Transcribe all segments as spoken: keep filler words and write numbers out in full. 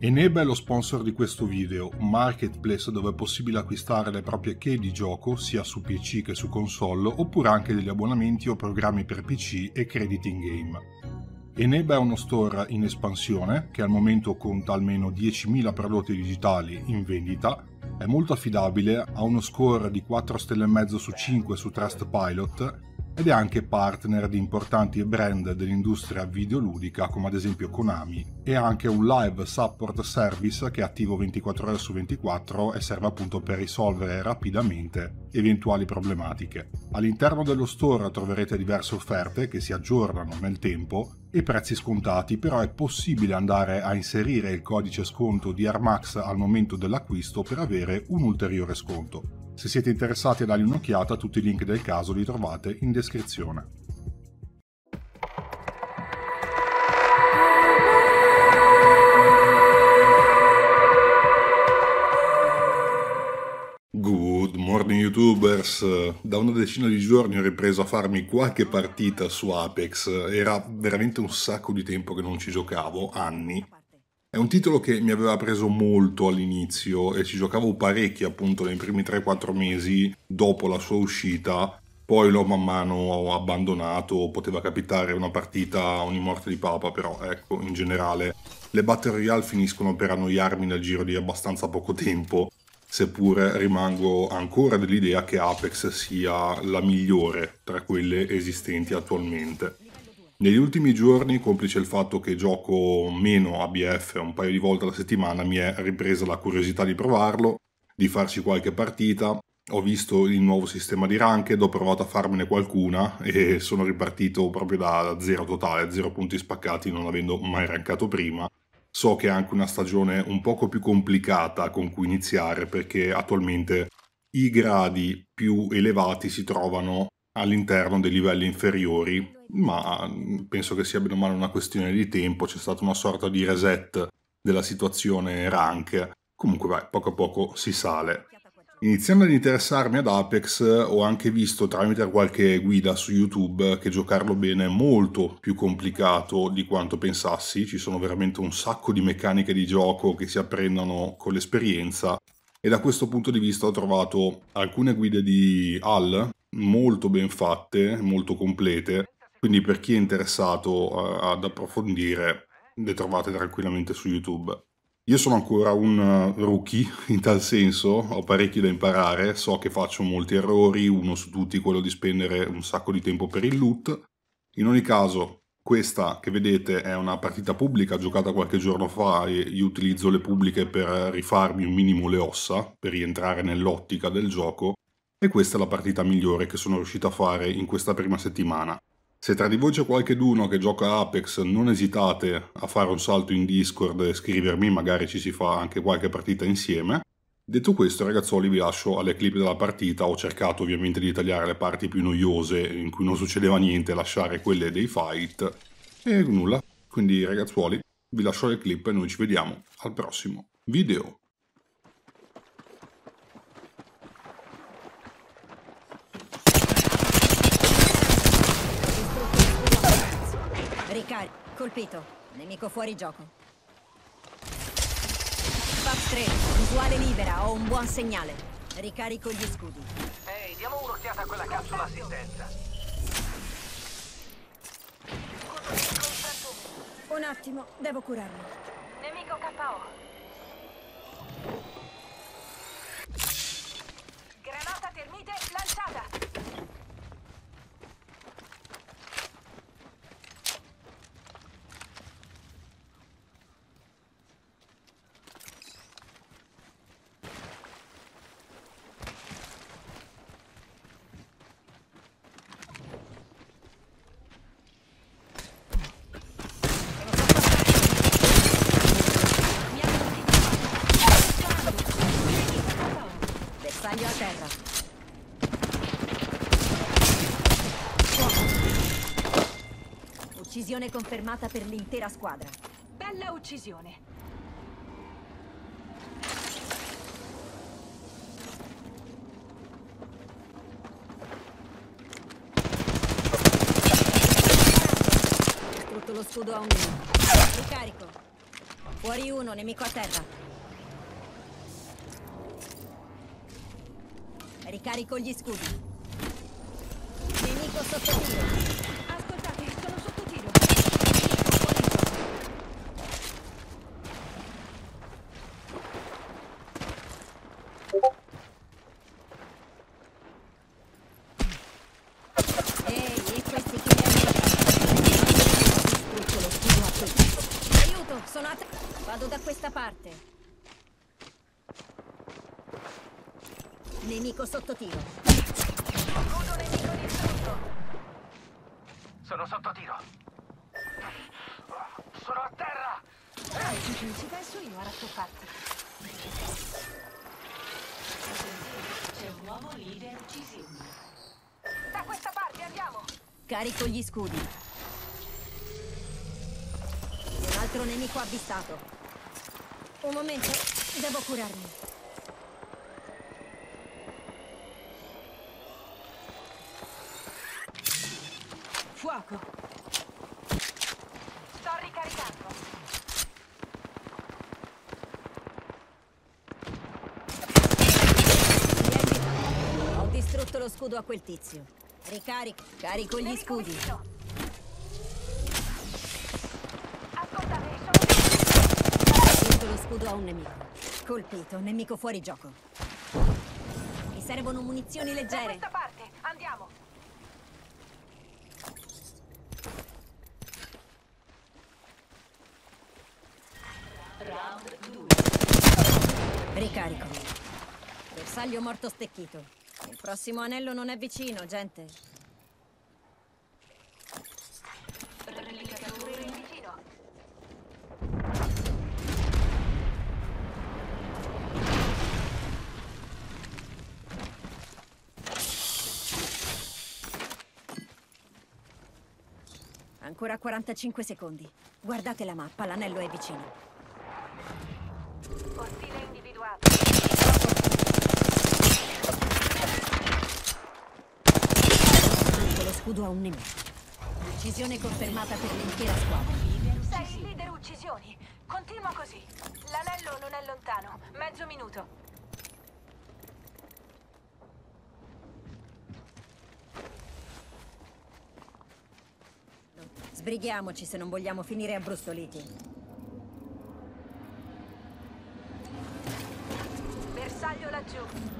Eneba è lo sponsor di questo video, un marketplace dove è possibile acquistare le proprie key di gioco sia su P C che su console, oppure anche degli abbonamenti o programmi per P C e crediti in game. Eneba è uno store in espansione che al momento conta almeno diecimila prodotti digitali in vendita, è molto affidabile, ha uno score di quattro stelle e mezzo su cinque su Trustpilot ed è anche partner di importanti brand dell'industria videoludica come ad esempio Konami, e ha anche un live support service che è attivo ventiquattro ore su ventiquattro e serve appunto per risolvere rapidamente eventuali problematiche. All'interno dello store troverete diverse offerte che si aggiornano nel tempo e prezzi scontati, però è possibile andare a inserire il codice sconto di AirMax al momento dell'acquisto per avere un ulteriore sconto. Se siete interessati a dargli un'occhiata, tutti i link del caso li trovate in descrizione. Good morning YouTubers! Da una decina di giorni ho ripreso a farmi qualche partita su Apex, era veramente un sacco di tempo che non ci giocavo, anni. È un titolo che mi aveva preso molto all'inizio e ci giocavo parecchio appunto nei primi tre quattro mesi dopo la sua uscita, poi l'ho man mano abbandonato, poteva capitare una partita ogni morte di papa, però ecco, in generale le Battle Royale finiscono per annoiarmi nel giro di abbastanza poco tempo, seppure rimango ancora dell'idea che Apex sia la migliore tra quelle esistenti attualmente. Negli ultimi giorni, complice il fatto che gioco meno A B F un paio di volte alla settimana, mi è ripresa la curiosità di provarlo, di farci qualche partita. Ho visto il nuovo sistema di ranked, ho provato a farmene qualcuna e sono ripartito proprio da zero totale, zero punti spaccati, non avendo mai rankato prima. So che è anche una stagione un poco più complicata con cui iniziare, perché attualmente i gradi più elevati si trovano all'interno dei livelli inferiori, ma penso che sia bene o male una questione di tempo, c'è stata una sorta di reset della situazione rank, comunque vai, poco a poco si sale. Iniziando ad interessarmi ad Apex ho anche visto tramite qualche guida su YouTube che giocarlo bene è molto più complicato di quanto pensassi, ci sono veramente un sacco di meccaniche di gioco che si apprendono con l'esperienza e da questo punto di vista ho trovato alcune guide di Al molto ben fatte, molto complete, quindi per chi è interessato ad approfondire le trovate tranquillamente su YouTube. Io sono ancora un rookie in tal senso, ho parecchio da imparare, so che faccio molti errori, uno su tutti quello di spendere un sacco di tempo per il loot. In ogni caso, questa che vedete è una partita pubblica giocata qualche giorno fa e io utilizzo le pubbliche per rifarmi un minimo le ossa, per rientrare nell'ottica del gioco, e questa è la partita migliore che sono riuscito a fare in questa prima settimana. Se tra di voi c'è qualcheduno che gioca Apex, non esitate a fare un salto in Discord e scrivermi, magari ci si fa anche qualche partita insieme. Detto questo, ragazzoli, vi lascio alle clip della partita. Ho cercato ovviamente di tagliare le parti più noiose in cui non succedeva niente, lasciare quelle dei fight e nulla. Quindi ragazzuoli, vi lascio le clip e noi ci vediamo al prossimo video. Ricari, colpito. Nemico fuori gioco. Fox tre, visuale libera, ho un buon segnale. Ricarico gli scudi. Ehi, diamo un'occhiata a quella capsula assistenza. Un attimo, devo curarlo. Nemico K O. Granata termite lanciata. Bersaglio a terra. Uccisione confermata per l'intera squadra. Bella uccisione. lo scudo a un nemico. Ricarico. Fuori uno, nemico a terra. Ricarico gli scudi. Nemico sotto tiro. Ascoltate, sono sotto tiro. Ehi, e questi che mi hanno distrutto lo scudo a tutti. Aiuto, sono a te. Vado da questa parte. Nemico sotto tiro. Scudo nemico distrutto. Sono sotto tiro. Sono a terra! Dai, Gigi, ci penso io a rattopparti. C'è un nuovo leader uccisioni. Da questa parte andiamo. Carico gli scudi. Un altro nemico avvistato. Un momento, devo curarmi. Fuoco. Sto ricaricando. Ho distrutto lo scudo a quel tizio. Ricarico. Carico gli Nemico scudi. vicino. Ascoltate, sono Ho distrutto lo scudo a un nemico. Colpito, nemico fuori gioco. Mi servono munizioni da leggere. questa parte. Andiamo. Round due. Ricarico. Bersaglio morto stecchito. Il prossimo anello non è vicino, gente. Replicatore Vicino. Ancora quarantacinque secondi. Guardate la mappa, l'anello è vicino. Ostile individuato. Distrutto lo scudo a un nemico. Uccisione confermata per l'intera squadra. Sei il leader uccisioni. Continua così. L'anello non è lontano. Mezzo minuto. Sbrighiamoci se non vogliamo finire abbrustoliti. Bersaglio laggiù.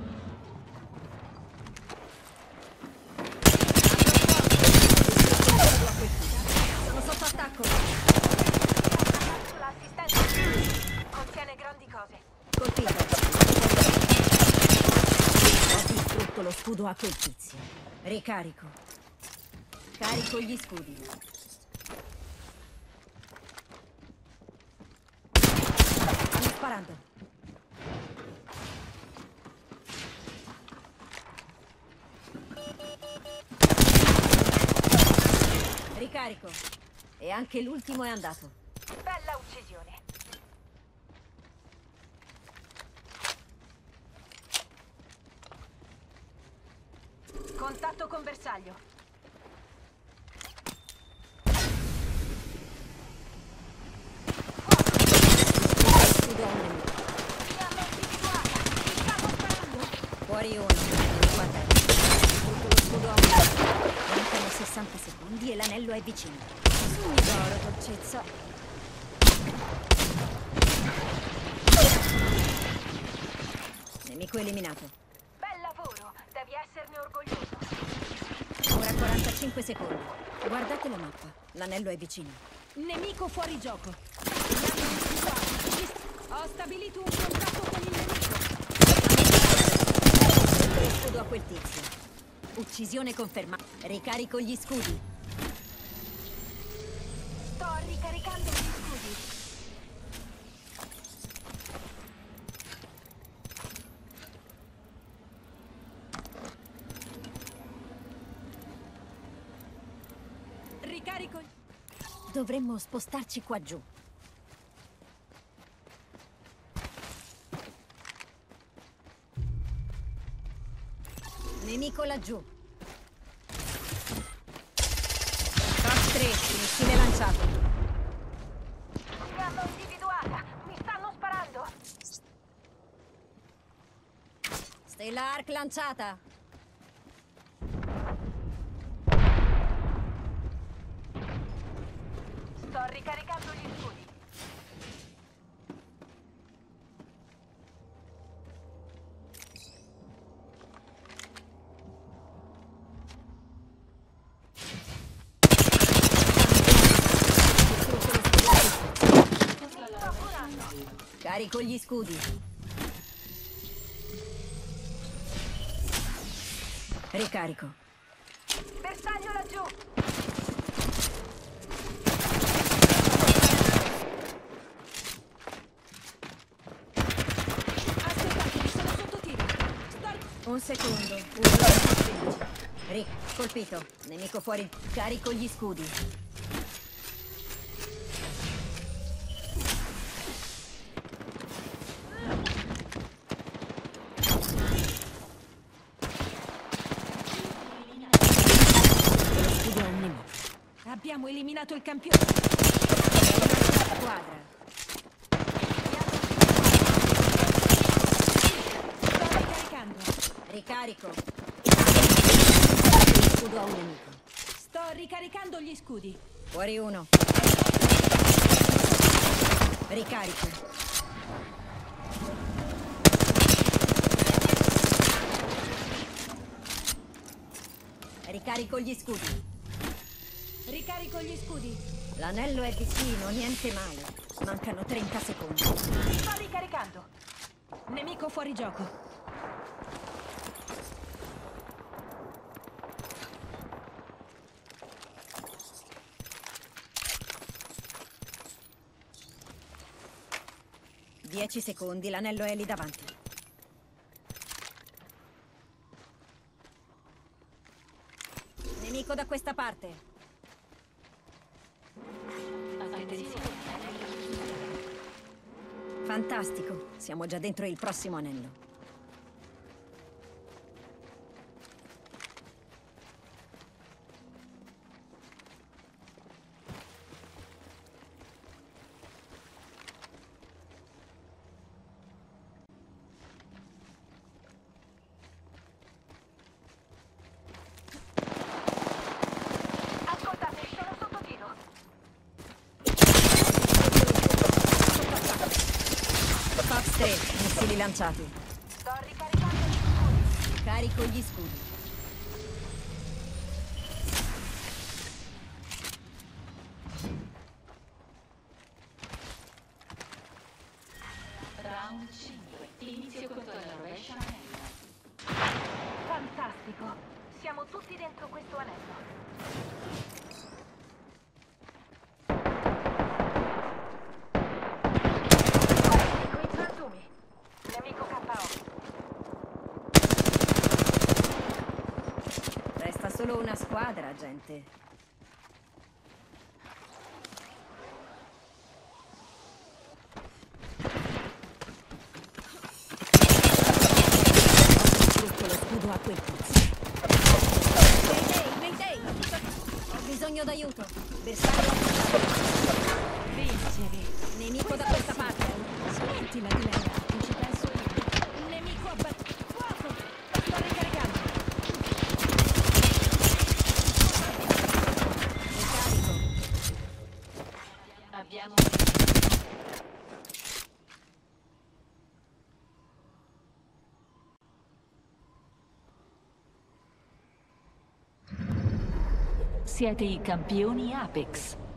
Sono sotto attacco. L'assistenza contiene grandi cose. Colpito. Ho distrutto lo scudo a quel tizio. Ricarico. Carico gli scudi. Sto sparando. Ricarico. E anche l'ultimo è andato. Bella uccisione. Contatto con bersaglio. Scudo a un nemico. Fiamma individuata. Stiamo sparando. Fuori uno. Guarda. Tutto lo scudo a un nemico. Mancano sessanta secondi e l'anello è vicino. Sogni d'oro, dolcezza. Nemico eliminato. Bel lavoro. Devi esserne orgoglioso. Ora quarantacinque secondi. Guardate la mappa. L'anello è vicino. Nemico fuori gioco. Fiamma individuata. Ci sta- Ho stabilito un contatto con il nemico. Tutto lo scudo a quel tizio. Uccisione confermata. Ricarico gli scudi. Sto ricaricando gli scudi. Ricarico. Dovremmo spostarci qua giù. Nemico laggiù. Cross tre, missile lanciato. Fiamma individuata. Stella Arc lanciata. Sto ricaricando gli scudi. Carico gli scudi. Ricarico. Bersaglio laggiù. Aspettate, sono sotto tiro. Sto... Un secondo. Uno. Rick, colpito. Nemico fuori. Carico gli scudi. Lo scudo è un nemico. Abbiamo eliminato il campione. Squadra. Sto ricaricando. Ricarico. Lo scudo a un nemico. Sto ricaricando gli scudi. Fuori uno. Ricarico. Ricarico gli scudi. Ricarico gli scudi. L'anello è vicino, niente male. Mancano trenta secondi. Sto ricaricando. Nemico fuori gioco. Dieci secondi, l'anello è lì davanti. Nemico da questa parte. Fantastico, siamo già dentro il prossimo anello. Ascoltate, sono sotto tiro. Fox tre, missili lanciati. Sto ricaricando gli scudi. Carico gli scudi. Round cinque. Inizio contro la rovescia anello. Fantastico. Siamo tutti dentro questo anello. Nemico in frantumi. Nemico K O. Resta solo una squadra, gente. Tutto lo scudo a quel pezzo. Mayday, Mayday! Ho bisogno d'aiuto. Bersaglio attaccato. Vincere. Nemico da questa parte. Smettila di lamentarti, ci penso io. Nemico abbattuto. Fuoco. Sto ricaricando. Ricarico. Abbiamo Siete i campioni Apex.